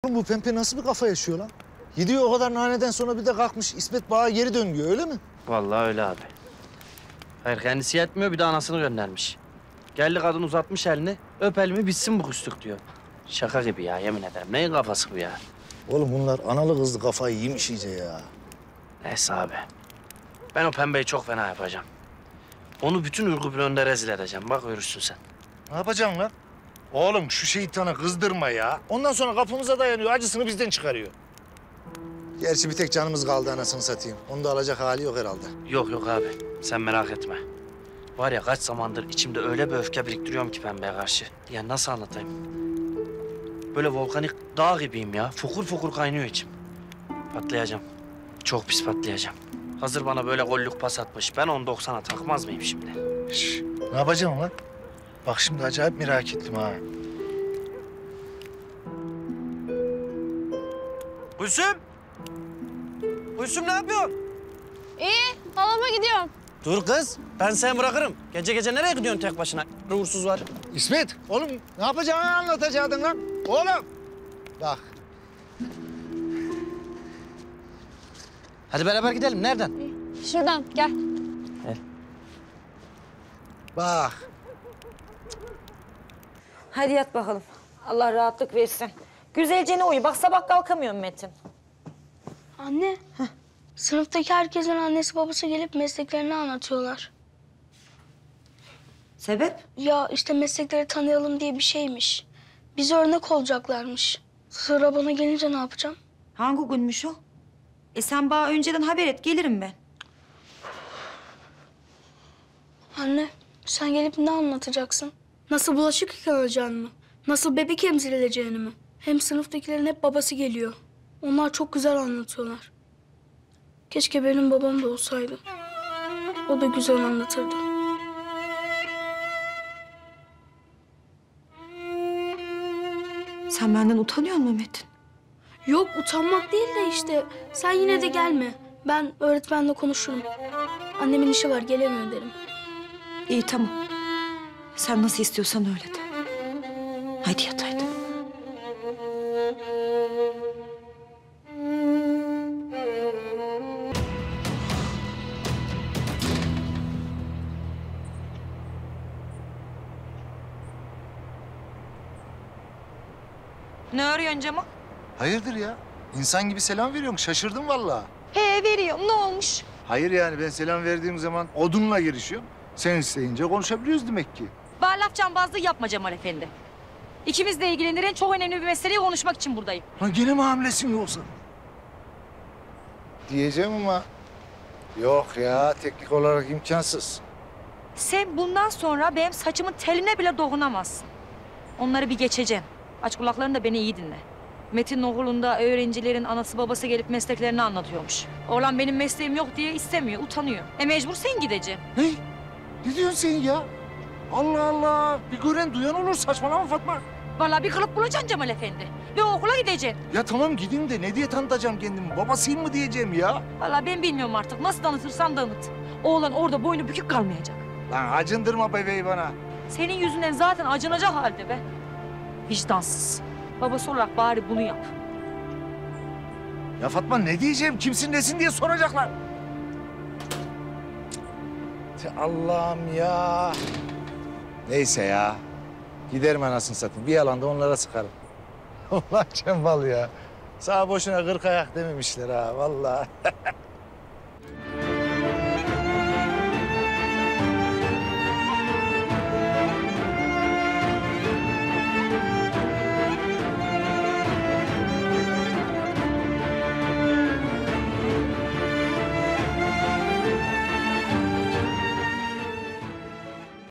Oğlum bu Pembe nasıl bir kafa yaşıyor lan? Gidiyor o kadar naneden sonra bir de kalkmış İsmet Bağ'a geri dön diyor, öyle mi? Vallahi öyle abi. Hayır kendisi yetmiyor bir de anasını göndermiş. Geldi kadın uzatmış elini. Öp elimi bitsin bu küslük diyor. Şaka gibi ya yemin ederim. Neyin kafası bu ya? Oğlum bunlar analı kızlı kafayı yemiş iyice ya. Neyse abi. Ben o Pembe'yi çok fena yapacağım. Onu bütün Ürgüp'ün önünde rezil edeceğim. Bak görürsün sen. Ne yapacaksın lan? Oğlum şu şeytanı kızdırma ya. Ondan sonra kapımıza dayanıyor, acısını bizden çıkarıyor. Gerçi bir tek canımız kaldı anasını satayım. Onu da alacak hali yok herhalde. Yok yok abi. Sen merak etme. Var ya kaç zamandır içimde öyle bir öfke biriktiriyorum ki Pembe'ye karşı. Ya nasıl anlatayım? Böyle volkanik dağ gibiyim ya. Fokur fokur kaynıyor içim. Patlayacağım. Çok pis patlayacağım. Hazır bana böyle gollük pas atmış. Ben 10.90'a takmaz mıyım şimdi? Şş, ne yapacaksın lan? Bak şimdi acayip merak ettim ha. Gülsüm! Gülsüm ne yapıyorsun? İyi, halama gidiyorum. Dur kız. Ben seni bırakırım. Gece gece nereye gidiyorsun tek başına? Uğursuz var. İsmet, oğlum ne yapacağını anlatacaktın lan. Oğlum, bak. Hadi beraber gidelim. Nereden? Şuradan, gel. Bak. Hadi yat bakalım. Allah rahatlık versin. Güzelce uyu. Bak sabah kalkamıyorum Metin. Anne, sınıftaki herkesin annesi babası gelip mesleklerini anlatıyorlar. Sebep? Ya işte meslekleri tanıyalım diye bir şeymiş. Bize örnek olacaklarmış. Sıra bana gelince ne yapacağım? Hangi günmüş o? Sen bana önceden haber et. Gelirim ben. Anne, sen gelip ne anlatacaksın? Nasıl bulaşık yıkanacağını mı? Nasıl bebek emzirileceğini mi? Hem sınıftakilerin hep babası geliyor. Onlar çok güzel anlatıyorlar. Keşke benim babam da olsaydı. O da güzel anlatırdı. Sen benden utanıyor musun Metin? Yok, utanmak değil de işte sen yine de gelme. Ben öğretmenle konuşurum. Annemin işi var, gelemiyor derim. İyi tamam. Sen nasıl istiyorsan öyle de. Hadi yat haydi. Ne arıyorsun Cemal? Hayırdır ya? İnsan gibi selam veriyorum. Şaşırdım vallahi. Veriyorum. Ne olmuş? Hayır yani ben selam verdiğim zaman odunla girişiyorum. Sen isteyince konuşabiliyoruz demek ki. Bana laf cambazlığı yapma Cemal Efendi. İkimizle ilgilendiren çok önemli bir meseleyi konuşmak için buradayım. Lan gene mi hamilesin yoksa? Diyeceğim ama yok ya, teknik olarak imkansız. Sen bundan sonra benim saçımın teline bile dokunamazsın. Onları bir geçeceğim. Aç kulaklarını da beni iyi dinle. Metin'in okulunda öğrencilerin anası babası gelip mesleklerini anlatıyormuş. Oğlan benim mesleğim yok diye istemiyor, utanıyor. Mecbur sen gideceksin. Ne? Ne diyorsun sen ya? Allah Allah. Bir gören duyan olur, saçmalama Fatma. Vallahi bir kılıp bulacaksın Cemal Efendi. Ve o okula gideceksin. Ya tamam gideyim de ne diye tanıtacağım kendimi? Babasıyım mı diyeceğim ya? Vallahi ben bilmiyorum artık. Nasıl tanıtırsan tanıt. Oğlan orada boynu bükük kalmayacak. Lan acındırma bebeği bana. Senin yüzünden zaten acınacak halde be. Vicdansız. Babası olarak bari bunu yap. Ya Fatma ne diyeceğim? Kimsin nesin diye soracaklar. Allah'ım ya. Neyse ya. Giderim anasını satayım. Bir yalan da onlara sıkarım. Allah Cembal ya. Sağ boşuna 40 ayak dememişler ha vallahi.